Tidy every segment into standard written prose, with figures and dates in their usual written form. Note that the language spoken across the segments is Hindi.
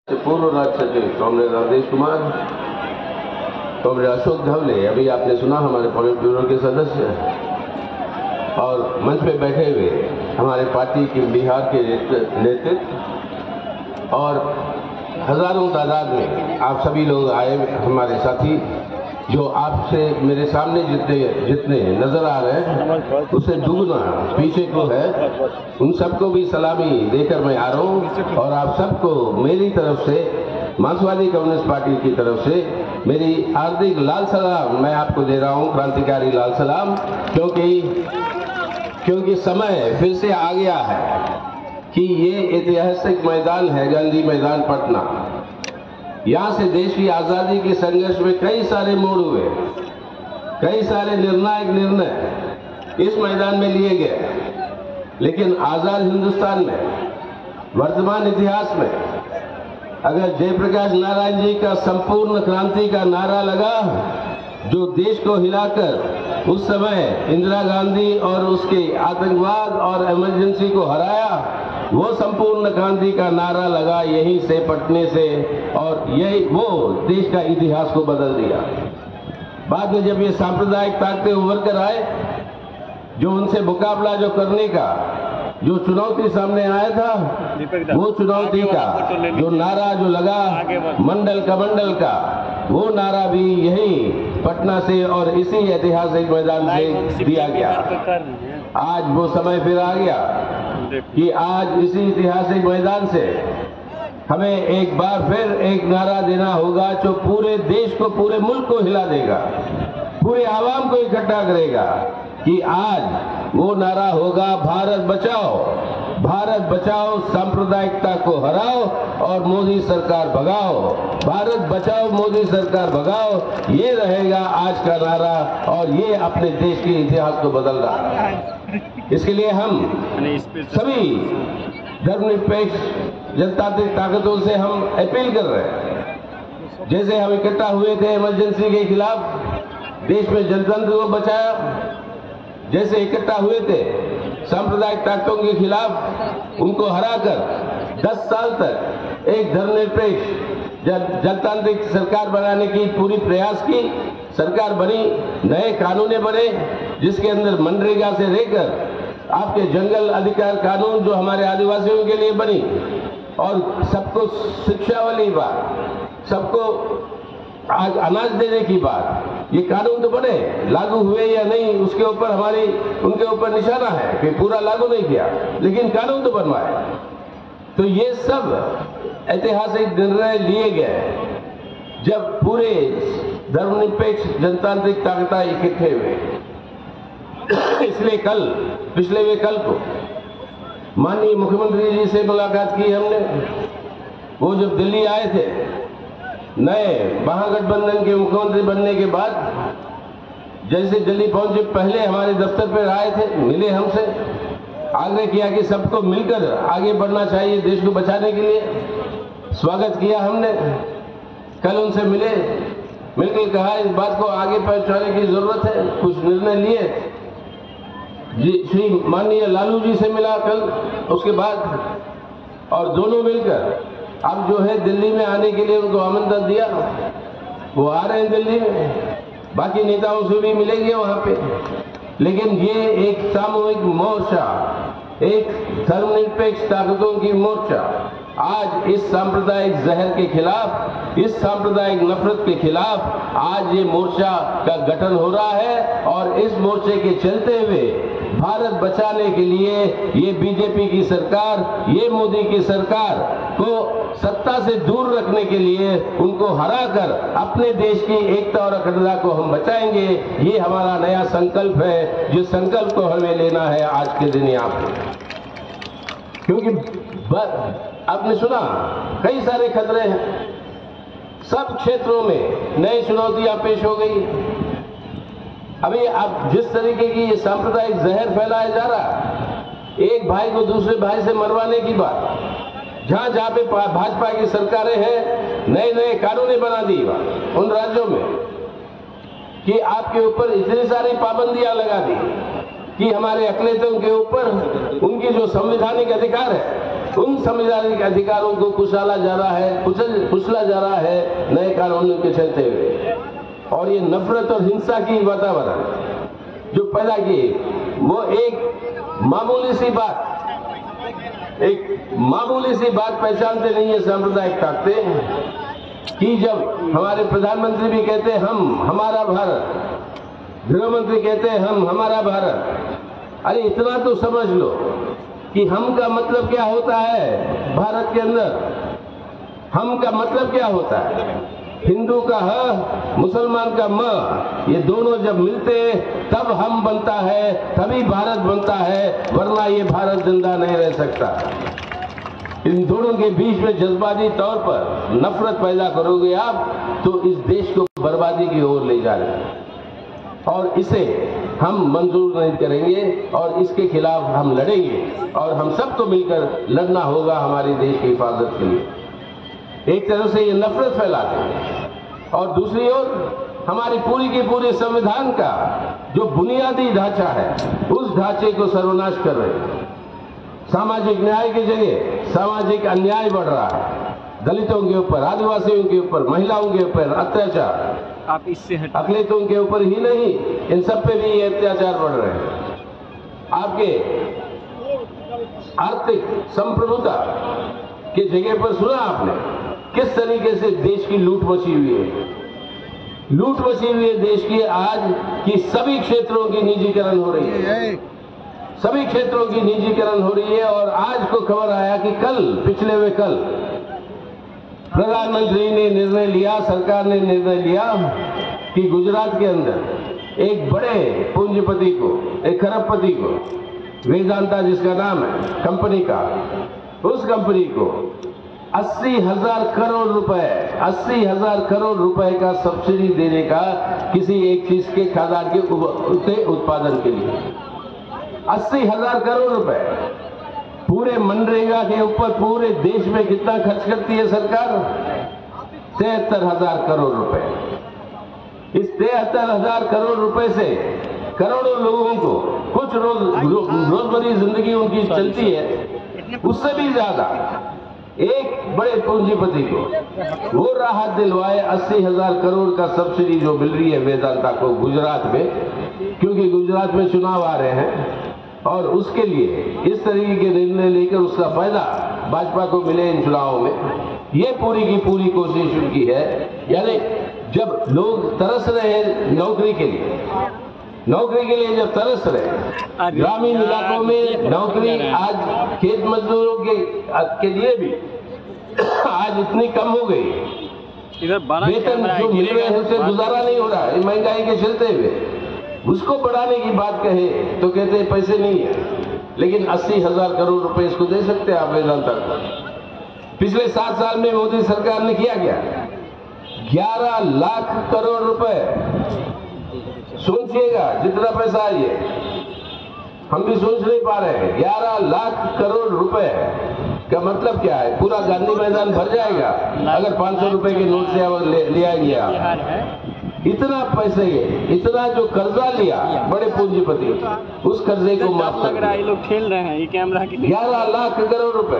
पूर्व राज्य सचिव कॉमरेड राजेश कुमार, कॉमरेड अशोक धवले, अभी आपने सुना हमारे पॉलिट ब्यूरो के सदस्य, और मंच पे बैठे हुए हमारे पार्टी के बिहार के नेतृत्व और हजारों तादाद में आप सभी लोग आए, हमारे साथी जो आपसे मेरे सामने जितने नजर आ रहे हैं उससे दुगना पीछे को है, उन सबको भी सलामी देकर मैं आ रहा हूं। और आप सबको मेरी तरफ से, मार्क्सवादी कम्युनिस्ट पार्टी की तरफ से मेरी हार्दिक लाल सलाम मैं आपको दे रहा हूं, क्रांतिकारी लाल सलाम, क्योंकि समय फिर से आ गया है कि ये ऐतिहासिक मैदान है गांधी मैदान पटना। यहाँ से देश की आजादी के संघर्ष में कई सारे मोड़ हुए, कई सारे निर्णायक निर्णय इस मैदान में लिए गए, लेकिन आजाद हिंदुस्तान में, वर्तमान इतिहास में अगर जयप्रकाश नारायण जी का संपूर्ण क्रांति का नारा लगा, जो देश को हिलाकर उस समय इंदिरा गांधी और उसके आतंकवाद और इमरजेंसी को हराया, वो संपूर्ण क्रांति का नारा लगा यहीं से, पटने से, और यही वो देश का इतिहास को बदल दिया। बाद में जब ये सांप्रदायिक ताकतें उभर कर आए, जो उनसे मुकाबला जो करने का जो चुनौती सामने आया था, वो चुनौती का जो नारा जो लगा मंडल कमंडल का, वो नारा भी यही पटना से और इसी ऐतिहासिक मैदान से दिया गया। आज वो समय फिर आ गया कि आज इसी ऐतिहासिक मैदान से हमें एक बार फिर एक नारा देना होगा जो पूरे देश को, पूरे मुल्क को हिला देगा, पूरे आवाम को इकट्ठा करेगा, कि आज वो नारा होगा भारत बचाओ, भारत बचाओ, सांप्रदायिकता को हराओ और मोदी सरकार भगाओ, भारत बचाओ, मोदी सरकार भगाओ, ये रहेगा आज का नारा, और ये अपने देश के इतिहास को बदल रहा है। इसके लिए हम सभी धर्मनिरपेक्ष जनतांत्रिक ताकतों से हम अपील कर रहे हैं, जैसे हम इकट्ठा हुए थे इमरजेंसी के खिलाफ, देश में जनतंत्र को बचाया, जैसे इकट्ठा हुए थे सांप्रदायिक ताकतों के खिलाफ, उनको हराकर 10 साल तक एक धर्मनिरपेक्ष जनतांत्रिक सरकार बनाने की पूरी प्रयास की, सरकार बनी, नए कानून बने, जिसके अंदर मनरेगा से लेकर आपके जंगल अधिकार कानून जो हमारे आदिवासियों के लिए बनी, और सबको शिक्षा वाली बात, सबको आज अनाज देने की बात, ये कानून तो बने, लागू हुए या नहीं उसके ऊपर उनके ऊपर निशाना है कि पूरा लागू नहीं किया, लेकिन कानून तो बनवाए। तो ये सब ऐतिहासिक निर्णय लिए गए जब पूरे धर्मनिरपेक्ष जनतांत्रिक ताकतें इकट्ठे हुए। इसलिए पिछले कल को माननीय मुख्यमंत्री जी से मुलाकात की हमने। वो जब दिल्ली आए थे, नए महागठबंधन के मुख्यमंत्री बनने के बाद, जैसे दिल्ली पहुंचे, पहले हमारे दफ्तर पर आए थे, मिले हमसे, आग्रह किया कि सबको मिलकर आगे बढ़ना चाहिए देश को बचाने के लिए। स्वागत किया हमने, कल उनसे मिलकर कहा इस बात को आगे पहुंचाने की जरूरत है, कुछ निर्णय लिए। श्री माननीय लालू जी से मिला कल, उसके बाद, और दोनों मिलकर अब जो है दिल्ली में आने के लिए उनको आमंत्रण दिया, वो आ रहे हैं दिल्ली में, बाकी नेताओं से भी मिलेंगे वहां पे। लेकिन ये एक सामूहिक मोर्चा, एक धर्मनिरपेक्ष ताकतों की मोर्चा, आज इस सांप्रदायिक जहर के खिलाफ, इस सांप्रदायिक नफरत के खिलाफ आज ये मोर्चा का गठन हो रहा है। और इस मोर्चे के चलते हुए भारत बचाने के लिए ये बीजेपी की सरकार, ये मोदी की सरकार को सत्ता से दूर रखने के लिए, उनको हराकर अपने देश की एकता और अखंडता को हम बचाएंगे, ये हमारा नया संकल्प है, जिस संकल्प को हमें लेना है आज के दिन यहाँ पे। क्योंकि आपने सुना कई सारे खतरे हैं, सब क्षेत्रों में नई चुनौतियां पेश हो गई। अभी अब जिस तरीके की ये सांप्रदायिक जहर फैलाया जा रहा है, एक भाई को दूसरे भाई से मरवाने की बात, जहां पे भाजपा की सरकारें हैं, नए कानून बना दी उन राज्यों में कि आपके ऊपर इतनी सारी पाबंदियां लगा दी कि हमारे अकलेतों के ऊपर उनकी जो संवैधानिक अधिकार है उन संवैधानिक अधिकारों को कुचला जा रहा है नए कानूनों के चलते हुए। और ये नफरत और हिंसा की वातावरण जो पैदा किए, वो एक मामूली सी बात पहचानते नहीं है सांप्रदायिक ताकतें कि जब हमारे प्रधानमंत्री भी कहते हैं हम हमारा भारत, गृह मंत्री कहते हैं हम हमारा भारत। अरे इतना तो समझ लो कि हम का मतलब क्या होता है भारत के अंदर। हम का मतलब क्या होता है? हिंदू का ह, मुसलमान का म, ये दोनों जब मिलते तब हम बनता है, तभी भारत बनता है, वरना ये भारत जिंदा नहीं रह सकता। इन दोनों के बीच में जज्बाती तौर पर नफरत पैदा करोगे आप तो इस देश को बर्बादी की ओर ले जा रहे हैं, और इसे हम मंजूर नहीं करेंगे और इसके खिलाफ हम लड़ेंगे। और हम सबको मिलकर लड़ना होगा हमारे देश की हिफाजत के लिए। एक तरफ से ये नफरत फैलाते हैं और दूसरी ओर हमारी पूरी की पूरी संविधान का जो बुनियादी ढांचा है उस ढांचे को सर्वनाश कर रहे हैं। सामाजिक न्याय की जगह सामाजिक अन्याय बढ़ रहा है। दलितों के ऊपर, आदिवासियों के ऊपर, महिलाओं के ऊपर अत्याचार, आप इससे अकलितों के ऊपर ही नहीं, इन सब पे भी ये अत्याचार बढ़ रहे हैं। आपके आर्थिक संप्रभुता की जगह पर सुना आपने किस तरीके से देश की लूट मची हुई है। लूट मची हुई है देश की आज की सभी क्षेत्रों की निजीकरण हो रही है, सभी क्षेत्रों की निजीकरण हो रही है। और आज को खबर आया कि पिछले हुए कल प्रधानमंत्री ने निर्णय लिया, सरकार ने निर्णय लिया कि गुजरात के अंदर एक बड़े पूंजीपति को, एक खरबपति को, वेदांता जिसका नाम है कंपनी का, उस कंपनी को 80,000 करोड़ रुपए, 80,000 करोड़ रुपए का सब्सिडी देने का किसी एक चीज के खाद्यान्न के उत्पादन के लिए 80,000 करोड़ रुपए। पूरे मनरेगा के ऊपर पूरे देश में कितना खर्च करती है सरकार? 73,000 करोड़ रुपए। इस 73,000 करोड़ रुपए से करोड़ों लोगों को कुछ रोजमर्रा जिंदगी उनकी चलती है, उससे भी ज्यादा एक बड़े पूंजीपति को वो राहत दिलवाए 80,000 करोड़ का सब्सिडी जो मिल रही है वेदांता को गुजरात में, क्योंकि गुजरात में चुनाव आ रहे हैं और उसके लिए इस तरीके के निर्णय लेकर उसका फायदा भाजपा को मिले इन चुनावों में। ये पूरी की पूरी कोशिश उनकी है। यानी जब लोग तरस रहे हैं नौकरी के लिए जब तरस रहे, ग्रामीण इलाकों में नौकरी आज खेत मजदूरों के लिए भी आज इतनी कम हो गई, वेतन जो मिल रहे हैं उससे गुजारा नहीं हो रहा है महंगाई के चलते हुए। उसको बढ़ाने की बात कहे तो कहते हैं पैसे नहीं है, लेकिन 80,000 करोड़ रुपए इसको दे सकते हैं आप वेदांता को। पिछले 7 साल में मोदी सरकार ने किया क्या? 11 लाख करोड़ रुपए। सोचिएगा जितना पैसा है ये, हम भी सोच नहीं पा रहे हैं। 11 लाख करोड़ रुपए का मतलब क्या है? पूरा गांधी मैदान भर जाएगा अगर 500 रुपए के नोट से लिया गया। इतना पैसे, इतना जो कर्जा लिया बड़े पूंजीपति, उस कर्जे को माफ कर दिया। ये लोग खेल रहे हैं ये कैमरा के 11 लाख करोड़ रुपए।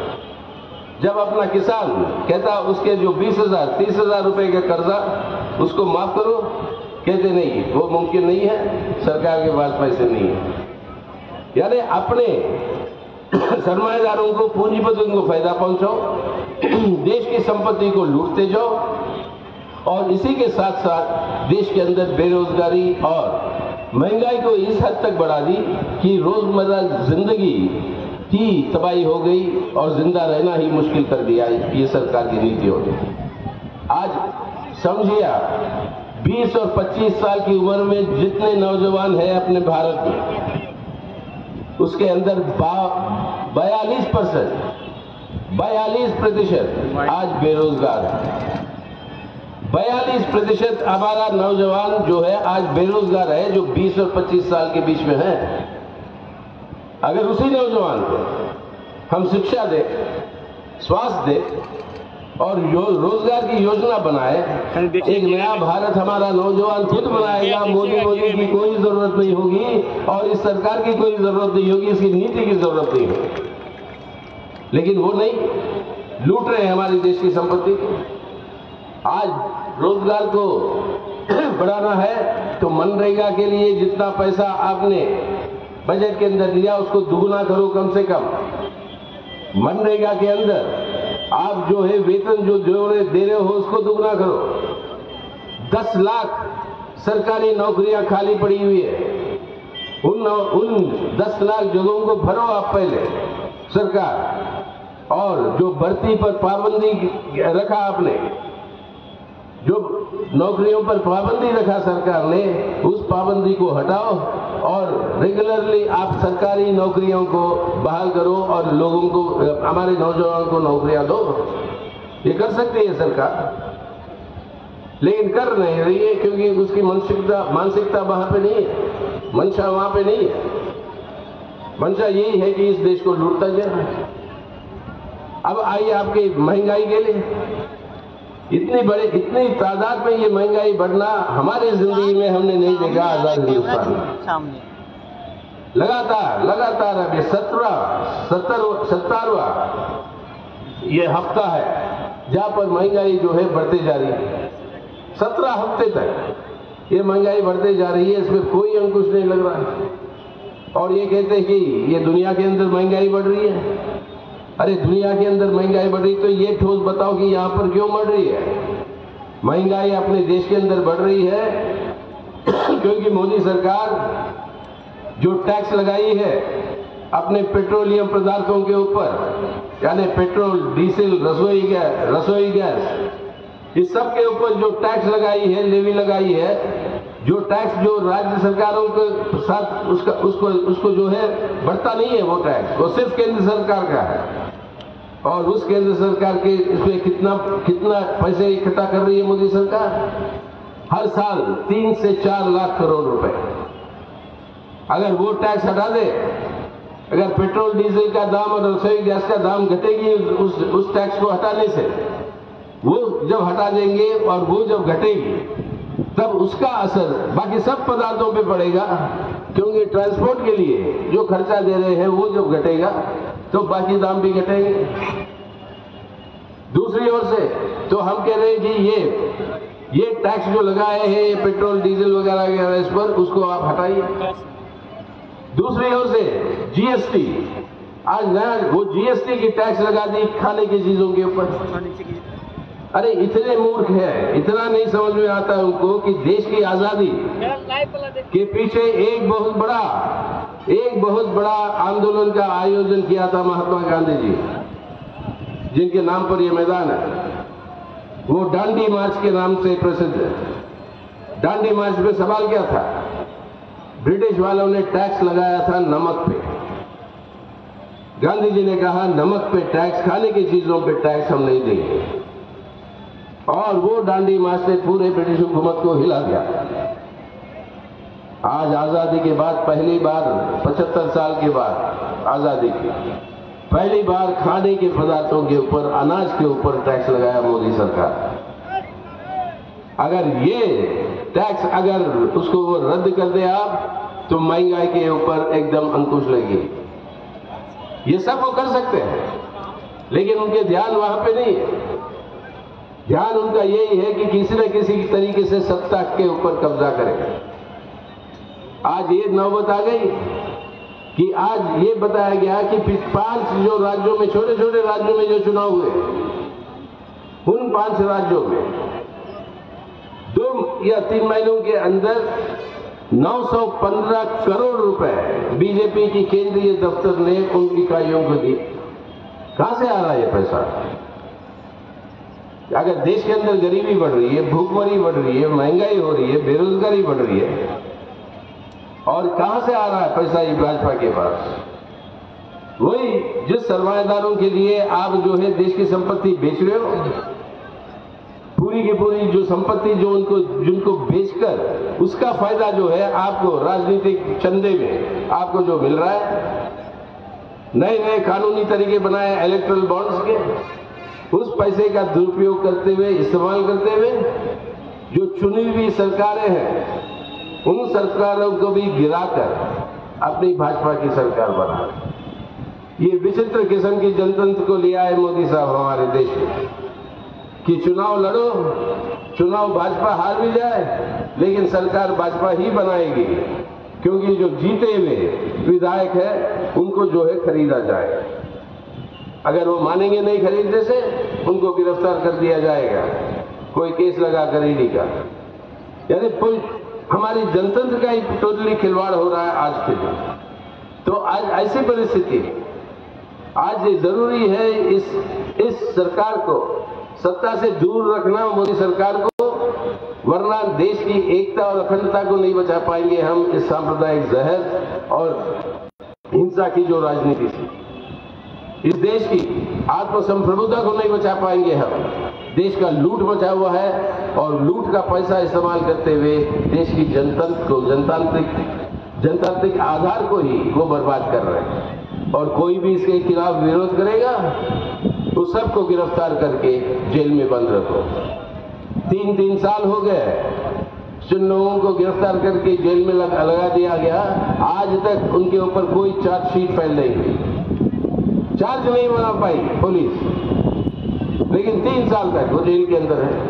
जब अपना किसान कहता उसके जो 20,000 30,000 रुपए का कर्जा उसको माफ करो, कहते नहीं, वो मुमकिन नहीं है, सरकार के पास पैसे नहीं है। यानी अपने सरमाएदारों को, पूंजीपतियों को फायदा पहुंचाओ, देश की संपत्ति को लूटते जाओ और इसी के साथ साथ देश के अंदर बेरोजगारी और महंगाई को इस हद तक बढ़ा दी कि रोजमर्रा जिंदगी की तबाही हो गई और जिंदा रहना ही मुश्किल कर दिया। ये सरकार की नीति हो गई। आज समझिए आप 20 और 25 साल की उम्र में जितने नौजवान हैं अपने भारत में, उसके अंदर 42% आज बेरोजगार है। 42% हमारा नौजवान जो है आज बेरोजगार है, जो 20 और 25 साल के बीच में है। अगर उसी नौजवान को हम शिक्षा दें, स्वास्थ्य दें और रोजगार की योजना बनाए, एक नया भारत हमारा नौजवान खुद बनाएगा। मोदी की कोई जरूरत नहीं होगी और इस सरकार की कोई जरूरत नहीं होगी, इसकी नीति की जरूरत नहीं होगी। लेकिन वो नहीं, लूट रहे हैं हमारे देश की संपत्ति को। आज रोजगार को बढ़ाना है तो मनरेगा के लिए जितना पैसा आपने बजट के अंदर दिया उसको दुगुना करो कम से कम। मनरेगा के अंदर आप जो है वेतन जो दे रहे हो उसको दुगना करो। 10 लाख सरकारी नौकरियां खाली पड़ी हुई है, उन 10 लाख जगहों को भरो आप पहले सरकार। और जो भर्ती पर पाबंदी रखा आपने, जो नौकरियों पर पाबंदी रखा सरकार ने, उस पाबंदी को हटाओ और रेगुलरली आप सरकारी नौकरियों को बहाल करो और लोगों को, हमारे नौजवानों को नौकरियां दो। ये कर सकती है सरकार, लेकिन कर नहीं रही है क्योंकि उसकी मानसिकता वहां पे नहीं है, मंशा वहां पे नहीं है। मंशा यही है कि इस देश को लूटता जाए। अब आइए आपकी महंगाई के लिए, इतनी तादाद में ये महंगाई बढ़ना हमारी जिंदगी में हमने नहीं देखा आजाद हिंदुस्तान में। लगातार अब ये 17वां ये हफ्ता है जहां पर महंगाई जो है बढ़ते जा रही है। 17 हफ्ते तक ये महंगाई बढ़ते जा रही है, इसमें कोई अंकुश नहीं लग रहा है। और ये कहते हैं कि ये दुनिया के अंदर महंगाई बढ़ रही है। अरे दुनिया के अंदर महंगाई बढ़ रही तो ये ठोस बताओ कि यहाँ पर क्यों बढ़ रही है महंगाई? अपने देश के अंदर बढ़ रही है क्योंकि मोदी सरकार जो टैक्स लगाई है अपने पेट्रोलियम पदार्थों के ऊपर, यानी पेट्रोल, डीजल, रसोई गैस, इस सब के ऊपर जो टैक्स लगाई है, लेवी लगाई है, जो टैक्स जो राज्य सरकारों के साथ उसको जो है बढ़ता नहीं है, वो टैक्स वो सिर्फ केंद्र सरकार का है। और उस केंद्र सरकार के इसमें कितना पैसे इकट्ठा कर रही है मोदी सरकार? हर साल 3 से 4 लाख करोड़ रुपए। अगर वो टैक्स हटा दे, अगर पेट्रोल डीजल का दाम और रसोई गैस का दाम घटेगी उस टैक्स को हटाने से, वो जब हटा देंगे और वो जब घटेगी तब उसका असर बाकी सब पदार्थों पे पड़ेगा, क्योंकि ट्रांसपोर्ट के लिए जो खर्चा दे रहे हैं वो जब घटेगा तो बाकी दाम भी घटेंगे। दूसरी ओर से तो हम कह रहे हैं कि ये टैक्स जो लगाए हैं पेट्रोल डीजल वगैरह इस पर, उसको आप हटाइए। दूसरी ओर से जीएसटी, आज नया वो जीएसटी की टैक्स लगा दी खाने की चीजों के ऊपर। अरे इतने मूर्ख है, इतना नहीं समझ में आता है उनको कि देश की आजादी के पीछे एक बहुत बड़ा आंदोलन का आयोजन किया था महात्मा गांधी जी, जिनके नाम पर यह मैदान है। वो दांडी मार्च के नाम से प्रसिद्ध है। दांडी मार्च में सवाल क्या था? ब्रिटिश वालों ने टैक्स लगाया था नमक पे। गांधी जी ने कहा नमक पे टैक्स, खाने की चीजों पे टैक्स हम नहीं देंगे। और वो दांडी मार्च ने पूरे ब्रिटिश हुकूमत को हिला दिया। आज आजादी के बाद पहली बार, 75 साल के बाद आजादी की पहली बार खाने के पदार्थों के ऊपर, अनाज के ऊपर टैक्स लगाया मोदी सरकार। अगर ये टैक्स अगर उसको वो रद्द कर दे आप, तो महंगाई के ऊपर एकदम अंकुश लगी। ये सब वो कर सकते हैं, लेकिन उनके ध्यान वहां पे नहीं है। ध्यान उनका यही है कि किसी न किसी तरीके से सत्ता के ऊपर कब्जा करें। आज ये नौबत आ गई कि आज ये बताया गया कि 5 जो राज्यों में, छोटे छोटे राज्यों में जो चुनाव हुए, उन 5 राज्यों में 2 या 3 महीनों के अंदर 915 करोड़ रुपए बीजेपी की केंद्रीय दफ्तर ने उन इकाइयों को दी। कहां से आ रहा है ये पैसा? अगर देश के अंदर गरीबी बढ़ रही है, भूखमरी बढ़ रही है, महंगाई हो रही है, बेरोजगारी बढ़ रही है, और कहां से आ रहा है पैसा ये भाजपा के पास? वही जिस सरमाएदारों के लिए आप जो है देश की संपत्ति बेच रहे हो, पूरी की पूरी जो संपत्ति जिनको बेचकर उसका फायदा जो है आपको राजनीतिक चंदे में आपको जो मिल रहा है, नए नए कानूनी तरीके बनाए इलेक्ट्रल बॉन्ड्स के, उस पैसे का दुरुपयोग करते हुए, इस्तेमाल करते हुए जो चुनी हुई सरकारें हैं, उन सरकारों को भी गिराकर अपनी भाजपा की सरकार बना। ये विचित्र किस्म की जनतंत्र को लिया है मोदी साहब हमारे देश में कि चुनाव लड़ो, चुनाव भाजपा हार भी जाए लेकिन सरकार भाजपा ही बनाएगी, क्योंकि जो जीते हुए विधायक है उनको जो है खरीदा जाए। अगर वो मानेंगे नहीं खरीदने से, उनको गिरफ्तार कर दिया जाएगा, कोई केस लगा कर ईडी का। यानी कोई हमारी जनतंत्र का ही टोटली खिलवाड़ हो रहा है आज के दिन। तो आज ऐसी परिस्थिति, आज ये जरूरी है इस सरकार को सत्ता से दूर रखना, मोदी सरकार को, वरना देश की एकता और अखंडता को नहीं बचा पाएंगे हम इस सांप्रदायिक जहर और हिंसा की जो राजनीति थी। इस देश की आत्मसंप्रभुता को नहीं बचा पाएंगे हम। देश का लूट मचा हुआ है और लूट का पैसा इस्तेमाल करते हुए देश की जनतंत्र को, जनतांत्रिक आधार को ही वो बर्बाद कर रहे हैं। और कोई भी इसके खिलाफ विरोध करेगा तो सबको गिरफ्तार करके जेल में बंद रखो। 3 साल हो गए जिन लोगों को गिरफ्तार करके जेल में लगा दिया गया, आज तक उनके ऊपर कोई चार्जशीट फाइल नहीं हुई, चार्ज नहीं बना पाई पुलिस, लेकिन 3 साल तक वो जेल के अंदर है।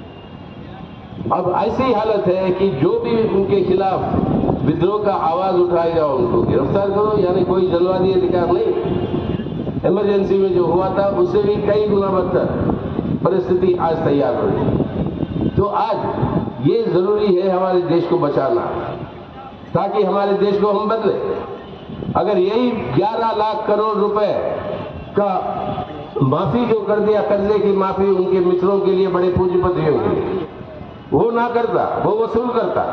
अब ऐसी हालत है कि जो भी उनके खिलाफ विद्रोह का आवाज उठाएगा उनको गिरफ्तार करो, यानी कोई जनवादी अधिकार नहीं। इमरजेंसी में जो हुआ था उससे भी कई गुना बदतर परिस्थिति आज तैयार हो रही। तो आज ये जरूरी है हमारे देश को बचाना, ताकि हमारे देश को हम बदले। अगर यही 11 लाख करोड़ रुपए का माफी जो कर दिया, कर्जे की माफी उनके मित्रों के लिए, बड़े पूंजीपतियों के लिए, वो ना करता, वो वसूल करता।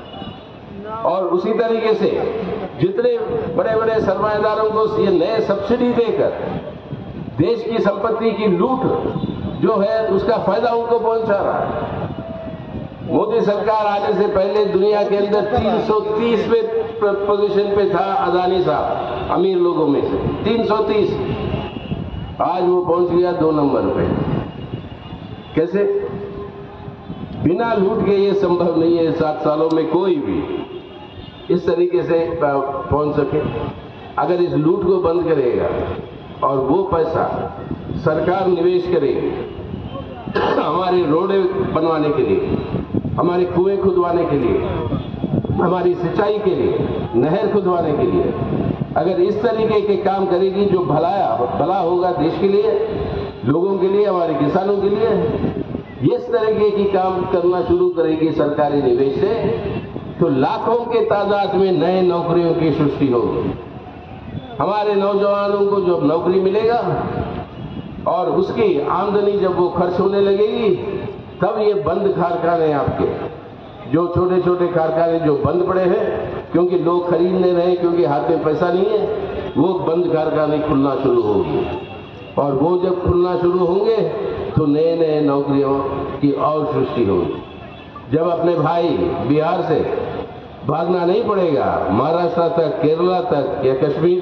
और उसी तरीके से जितने बड़े बड़े सरमाएदारों को ये नए सब्सिडी देकर देश की संपत्ति की लूट जो है उसका फायदा उनको पहुंचा रहा है। मोदी सरकार आने से पहले दुनिया के अंदर 330वें पोजीशन पे था अदानी साहब, अमीर लोगों में से 330, आज वो पहुंच गया 2 नंबर पे। कैसे? बिना लूट के ये संभव नहीं है 7 सालों में कोई भी इस तरीके से पहुंच सके। अगर इस लूट को बंद करेगा और वो पैसा सरकार निवेश करेगी हमारे रोडे बनवाने के लिए, हमारे कुएं खुदवाने के लिए, हमारी सिंचाई के लिए, नहर खुदवाने के लिए, अगर इस तरीके के काम करेगी जो भला होगा देश के लिए, लोगों के लिए, हमारे किसानों के लिए, इस तरीके की काम करना शुरू करेगी सरकारी निवेश से, तो लाखों के तादाद में नए नौकरियों की सृष्टि होगी। हमारे नौजवानों को जब नौकरी मिलेगा और उसकी आमदनी जब वो खर्च होने लगेगी, तब ये बंद कारखाने आपके जो छोटे छोटे कारखाने जो बंद पड़े हैं क्योंकि लोग खरीद नहीं रहे, क्योंकि हाथ में पैसा नहीं है, वो बंद कारखाने खुलना शुरू होगी। और वो जब खुलना शुरू होंगे तो नए नए नौकरियों की और सृष्टि होगी। जब अपने भाई बिहार से भागना नहीं पड़ेगा महाराष्ट्र तक, केरला तक या कश्मीर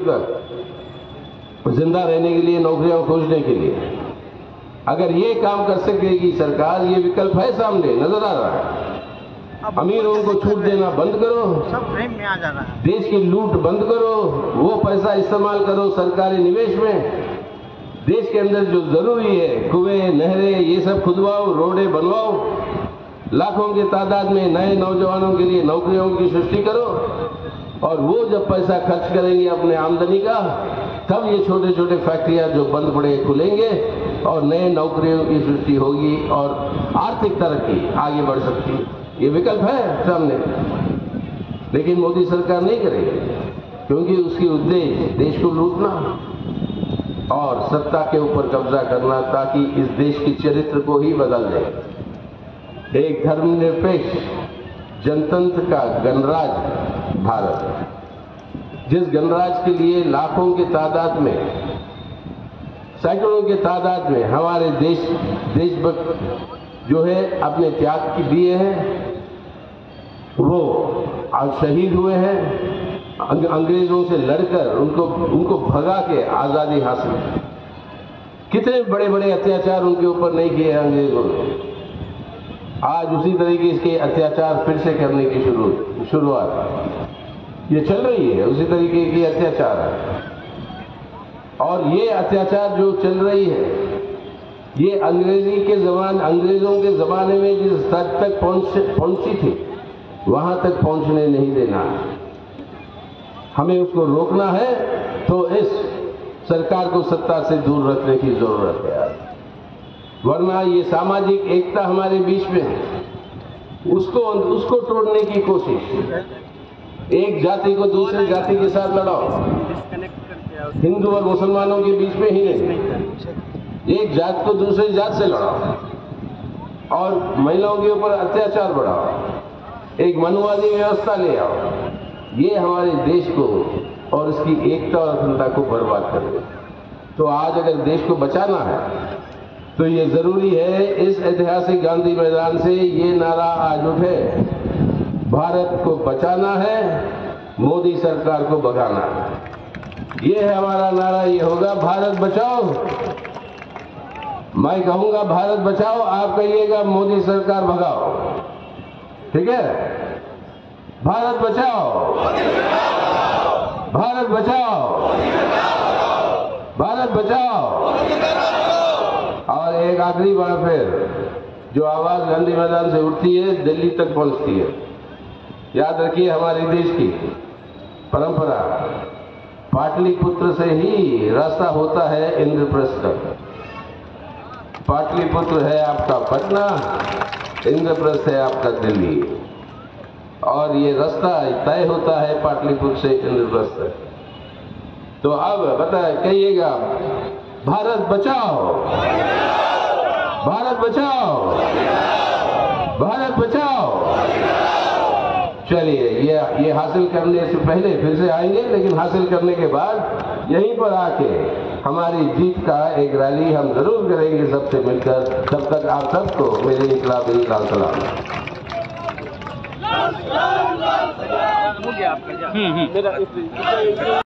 तक जिंदा रहने के लिए, नौकरियां खोजने के लिए, अगर ये काम कर सकेगी सरकार, ये विकल्प है सामने, नजर आ रहा है। अमीरों को छूट देना बंद करो, सब फ्रेम में आ जा रहा है। देश की लूट बंद करो, वो पैसा इस्तेमाल करो सरकारी निवेश में। देश के अंदर जो जरूरी है, कुएं, नहरें, ये सब खुदवाओ, रोडे बनवाओ, लाखों की तादाद में नए नौजवानों के लिए नौकरियों की सृष्टि करो। और वो जब पैसा खर्च करेंगे अपने आमदनी का, तब ये छोटे छोटे फैक्ट्रियां जो बंद पड़े खुलेंगे और नए नौकरियों की सृष्टि होगी और आर्थिक तरक्की आगे बढ़ सकती है। ये विकल्प है सामने, लेकिन मोदी सरकार नहीं करेगी, क्योंकि उसकी उद्देश्य देश को लूटना और सत्ता के ऊपर कब्जा करना, ताकि इस देश के चरित्र को ही बदल दे। एक धर्मनिरपेक्ष जनतंत्र का गणराज भारत है, जिस गणराज के लिए लाखों की तादाद में, सैकड़ों की तादाद में हमारे देशभक्त जो है अपने त्याग की दिए हैं, वो आज शहीद हुए हैं, अंग्रेजों से लड़कर उनको भगा के आजादी हासिल की। कितने बड़े बड़े अत्याचार उनके ऊपर नहीं किए अंग्रेजों ने। आज उसी तरीके के अत्याचार फिर से करने की शुरुआत ये चल रही है, उसी तरीके के अत्याचार है। और ये अत्याचार जो चल रही है, ये अंग्रेजों के जमाने में जिस स्तर तक पहुंची थी, वहां तक पहुंचने नहीं देना। हमें उसको रोकना है तो इस सरकार को सत्ता से दूर रखने की जरूरत है, वरना ये सामाजिक एकता हमारे बीच में है, उसको तोड़ने की कोशिश। एक जाति को दूसरी जाति के साथ लड़ाओ, हिंदू और मुसलमानों के बीच में ही नहीं, एक जात को दूसरी जात से लड़ाओ और महिलाओं के ऊपर अत्याचार बढ़ाओ, एक मनुवादी व्यवस्था ले आओ। ये हमारे देश को और इसकी एकता और अखंडता को बर्बाद कर दे। तो आज अगर देश को बचाना है तो ये जरूरी है इस ऐतिहासिक गांधी मैदान से ये नारा आज उठे, भारत को बचाना है, मोदी सरकार को भगाना है। ये है हमारा नारा, ये होगा भारत बचाओ। मैं कहूंगा भारत बचाओ, आप कहिएगा मोदी सरकार भगाओ। ठीक है? भारत बचाओ, भारत बचाओ, भारत बचाओ। और एक आखिरी बार फिर जो आवाज गांधी मैदान से उठती है, दिल्ली तक पहुंचती है। याद रखिए, हमारे देश की परंपरा, पाटलिपुत्र से ही रास्ता होता है इंद्रप्रस्थ तक। पाटलिपुत्र है आपका पटना, इंद्रप्रस्थ है आपका दिल्ली, और ये रास्ता तय होता है पाटलिपुत्र से इंद्रप्रस्थ तक। तो अब बताए, कहिएगा भारत बचाओ, भारत बचाओ, भारत बचाओ। चलिए, ये हासिल करने से पहले फिर से आएंगे, लेकिन हासिल करने के बाद यहीं पर आके हमारी जीत का एक रैली हम जरूर करेंगे सबसे मिलकर। तब तक आप सबको मेरे इनकलाबी लाल सलाम। हो गया आपका।